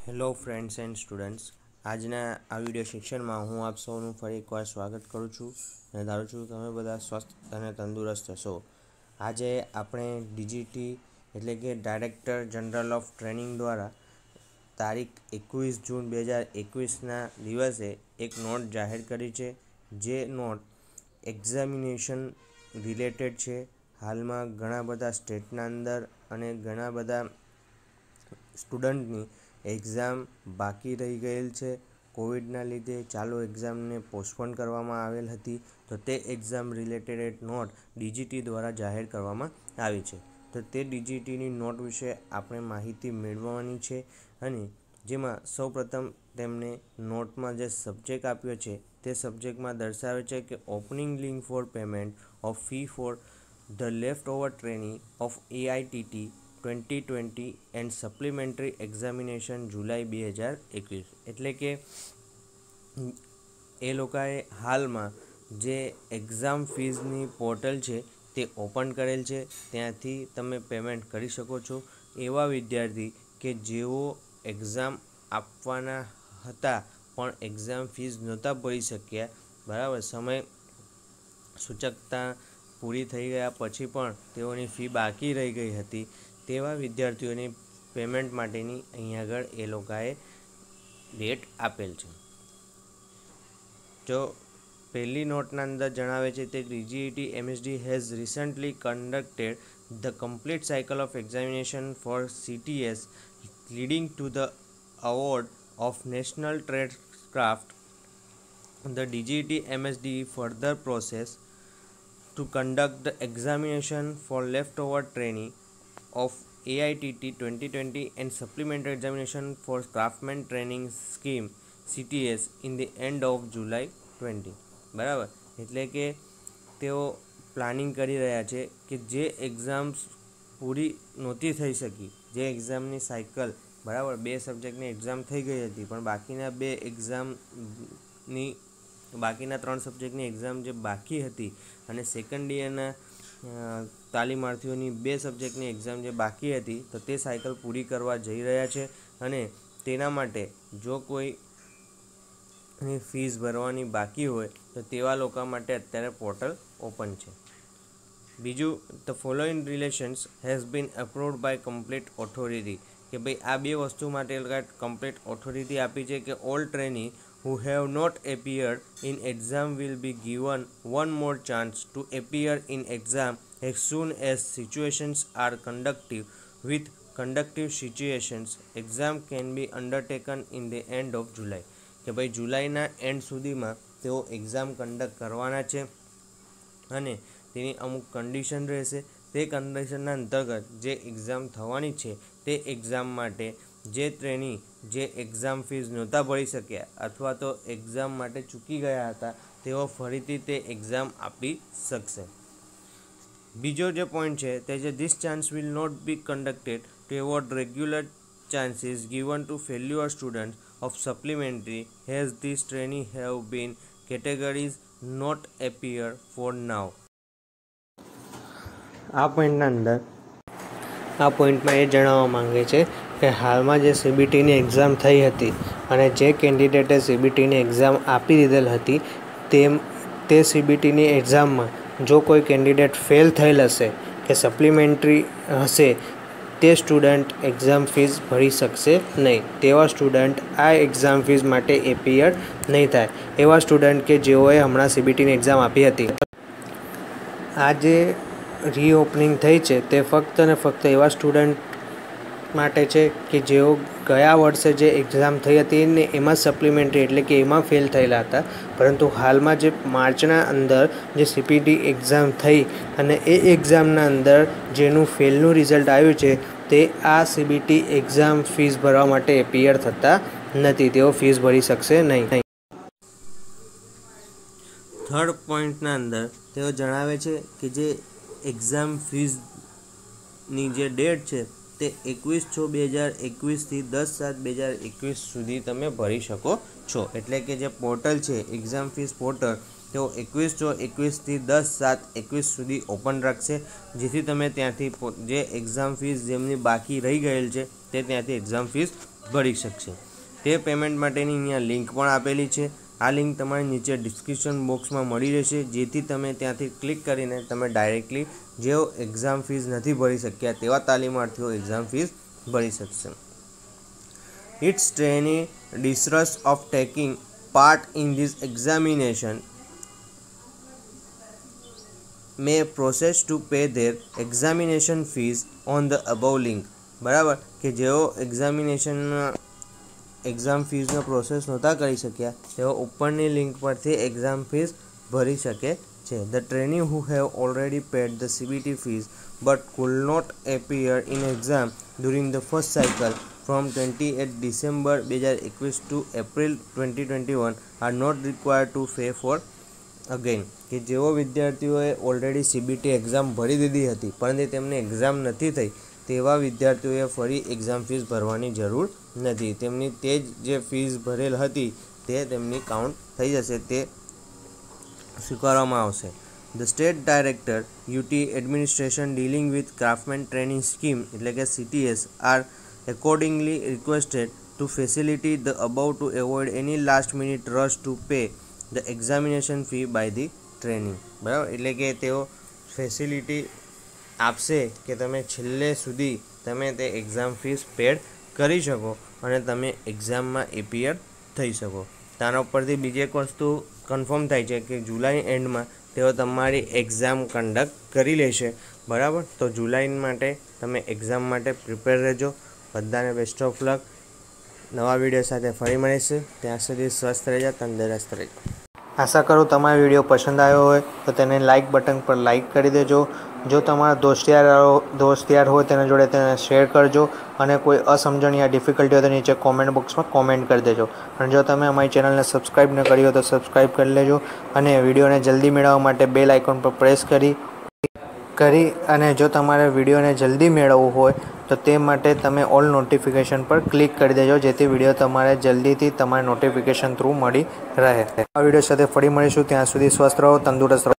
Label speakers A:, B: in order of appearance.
A: Hello friends and students, આજના આ video સેક્શનમાં હું આપ સૌનું ફરી એકવાર સ્વાગત કરું છું અને ધારું છું તમે બધા સ્વસ્થ અને તંદુરસ્ત હશો। આજે આપણે ડીજીટી એટલે કે ડાયરેક્ટર જનરલ ઓફ ટ્રેનિંગ દ્વારા તારીખ 21 જૂન 2021ના દિવસે એક નોટ જાહેર કરી છે, જે નોટ એક્ઝામિનેશન રિલેટેડ છે। હાલમાં ઘણા બધા સ્ટેટના અંદર અને ઘણા બધા સ્ટુડન્ટની એક્ઝામ બાકી રહી ગયેલ છે। કોવિડના લીધે ચાલુ એક્ઝામને પોસ્ટપોન કરવામાં આવેલ હતી, તો તે એક્ઝામ રિલેટેડ નોટ ડીજીટી દ્વારા જાહેર કરવામાં આવી છે। તો તે ડીજીટીની નોટ વિશે આપણે માહિતી મેળવવાની છે અને જેમાં સૌપ્રથમ તેમને નોટમાં જે સબ્જેક્ટ આપ્યો છે તે સબ્જેક્ટમાં દર્શાવે છે કે opening link for payment of fee for the left over training of AITT 2020 and supplementary examination July 2021। એટલે કે એ લોકોએ હાલમાં જે એક્ઝામ ફીઝની પોર્ટલ છે તે ઓપન કરેલ છે, ત્યાંથી તમે પેમેન્ટ કરી શકો છો। એવા વિદ્યાર્થી કે જેઓ એક્ઝામ આપવાના હતા પણ એક્ઝામ ફીઝ નહોતા ભરી શક્યા, બરાબર, સમય સૂચકતા પૂરી થઈ ગયા પછી પણ તેઓની ફી બાકી રહી ગઈ હતી, તેવા વિદ્યાર્થીઓની પેમેન્ટ માટેની અહીંયા આગળ એ લોકોએ ડેટ આપેલ છે। જો પહેલી નોટના અંદર જણાવે છે તે DGET MSD has recently conducted the complete cycle of examination for CTS leading to the award of national trade craft. The DGET MSD further process to conduct the examination for leftover training of AITT 2020 and supplementary examination for craftsman training scheme CTS in the end of July 20। બરાબર, એટલે કે તેઓ planning કરી રહ્યા છે કે જે exams પૂરી નહોતી થઈ શકી, જે એક્ઝામની સાયકલ, બરાબર, 2 સબ્જેક્ટની એક્ઝામ થઈ ગઈ હતી પણ બાકીના 3 સબ્જેક્ટની એક્ઝામ જે બાકી હતી અને સેકન્ડ યરના તાલીમાર્થીઓની 2 સબ્જેક્ટની એક્ઝામ જે બાકી હતી, તો તે સાયકલ પૂરી કરવા જઈ રહ્યા છે અને તેના માટે જો કોઈની ફીસ ભરવાની બાકી હોય તો તેવા લોકો માટે અત્યારે પોર્ટલ ઓપન છે। બીજું, the following relations has been approved by complete authority, કે ભાઈ આ 2 વસ્તુ માટે કમ્પ્લીટ ઓથોરિટી આપી છે કે all trainee who have not appeared in exam will be given one more chance to appear in exam as soon as situations are conducive. With conducive situations, exam can be undertaken in the end of July। કે ભાઈ જુલાઈના and સુધીમાં તેઓ exam conduct કરવાના છે અને તેની અમુક કન્ડિશન રહેશે, તે કન્ડિશનના અંતર્ગત જે એક્ઝામ થવાની છે તે એક્ઝામ માટે જે ટ્રેની જે એક્ઝામ ફીઝ નહોતા ભરી શક્યા અથવા તો એક્ઝામ માટે ચૂકી ગયા હતા, તેઓ ફરીથી તે એક્ઝામ આપી શકશે। બીજો જે પોઈન્ટ છે તે છે this chance will not be conducted to award regular chances given to failure student of supplementary has this trainee have been categories not appear for now. આ પોઈન્ટમાં એ જણાવવા માંગે છે કે હાલમાં જે CBTની એક્ઝામ થઈ હતી અને જે કેન્ડિડેટે CBTની એક્ઝામ આપી દીધેલ હતી તે CBTની એક્ઝામમાં જો કોઈ કેન્ડિડેટ ફેલ થયેલ હશે કે સપ્લિમેન્ટરી હશે, તે સ્ટુડન્ટ એક્ઝામ ફીસ ભરી શકશે નહીં। તેવા સ્ટુડન્ટ આ એક્ઝામ ફીસ માટે એપિયર નહીં થાય। એવા સ્ટુડન્ટ કે જેઓએ હમણાં CBTની એક્ઝામ આપી હતી, આ જે રીઓપનિંગ થઈ છે તે ફક્ત ને ફક્ત એવા સ્ટુડન્ટ માટે છે કે જેઓ ગયા વર્ષે જે એક્ઝામ થઈ હતી ને એમાં સપ્લિમેન્ટરી એટલે કે એમાં ફેલ થયેલા હતા, પરંતુ હાલમાં જે માર્ચના અંદર જે CPT એક્ઝામ થઈ અને એ એક્ઝામના અંદર જેનું ફેલનું રિઝલ્ટ આવ્યું છે તે આ CBT એક્ઝામ ફીસ ભરવા માટે એપિયર થતા નથી, તેઓ ફીસ ભરી શકશે નહીં। થર્ડ પોઈન્ટના અંદર તેઓ જણાવે છે કે જે એક્ઝામ ફીઝની જે ડેટ છે તે 21/6/2021થી 10/7/2021 સુધી તમે ભરી શકો છો। એટલે કે જે પોર્ટલ છે એક્ઝામ ફીસ પોર્ટલ તેઓ 21/6/21થી 10/7/21 સુધી ઓપન રાખશે, જેથી તમે ત્યાંથી જે એક્ઝામ ફીસ જેમની બાકી રહી ગયેલ છે તે ત્યાંથી એક્ઝામ ફીસ ભરી શકશે। તે પેમેન્ટ માટેની અહીંયા લિંક પણ આપેલી છે। આ લિંક તમારી નીચે ડિસ્ક્રિપ્શન બોક્સમાં મળી રહેશે, જેથી તમે ત્યાંથી ક્લિક કરીને તમે ડાયરેક્ટલી જેઓ એક્ઝામ ફીસ નથી ભરી શક્યા તેવા તાલીમાર્થીઓ એક્ઝામ ફીસ ભરી શકશે। Its trainee desirous of taking part in this examination may process to pay their examination fees on the above link। બરાબર કે જેઓ એક્ઝામ ફીસનો પ્રોસેસ નહોતા કરી શક્યા તેઓ ઉપરની લિંક પરથી એક્ઝામ ફીસ ભરી શકે છે। The trainee who have already paid the CBT fees but could not appear in exam during the first cycle from 28 December 2021 to April 2021 are not required to pay for again. કે જેઓ વિદ્યાર્થીઓએ already CBT exam ભરી દીધી હતી પરંતુ તેમને exam નથી થઈ તેવા વિદ્યાર્થીઓએ ફરી એક્ઝામ ફીસ ભરવાની જરૂર નથી। તેમની તે જે ફીસ ભરેલ હતી તે તેમની કાઉન્ટ થઈ જશે, તે સ્વીકારવામાં આવશે। The state director UT administration dealing with craftsman training scheme એટલે કે CTS are accordingly requested to facility the above to avoid any last minute rush to pay the examination fee by the training. બરાબર, એટલે કે તેઓ facility આપશે કે તમે છેલ્લે સુધી તમે તે એક્ઝામ ફીસ પેડ કરી શકો અને તમે એક્ઝામમાં એપિયર થઈ શકો। તારા ઉપરથી બીજી એક વસ્તુ કન્ફર્મ થાય છે કે જુલાઈ એન્ડમાં તેઓ તમારી એક્ઝામ કન્ડક્ટ કરી લેશે। બરાબર, તો જુલાઈ માટે તમે એક્ઝામ માટે પ્રિપેર રહેજો। બધાને બેસ્ટ ઓફ લક। નવા વિડીયો સાથે ફરી મળીશું, ત્યાં સુધી સ્વસ્થ રહેજો, તંદુરસ્ત રહેજો। આશા કરું તમારો વિડીયો પસંદ આવ્યો હોય તો તેને લાઇક બટન પર લાઇક કરી દેજો। જો તમારા દોસ્ત યાર હોય તેના જોડે તેને શેર કરજો અને કોઈ અસમજણ યા ડિફિકલ્ટી હોય તો નીચે કોમેન્ટ બોક્સમાં કોમેન્ટ કરી દેજો। અને જો તમે અમારી ચેનલને સબસ્ક્રાઈબ ન કરી હોય તો સબસ્ક્રાઈબ કરી લેજો અને વિડીયોને જલ્દી મેળવવા માટે બેલ આઇકોન પર પ્રેસ કરી અને જો તમારે વિડીયોને જલ્દી મેળવવું હોય તો તે માટે તમે ઓલ નોટિફિકેશન પર ક્લિક કરી દેજો, જેથી વિડીયો તમારે જલ્દીથી તમારે નોટિફિકેશન થ્રુ મળી રહે। આ વિડીયો સાથે ફરી મળીશું, ત્યાં સુધી સ્વસ્થ રહો, તંદુરસ્ત રહો।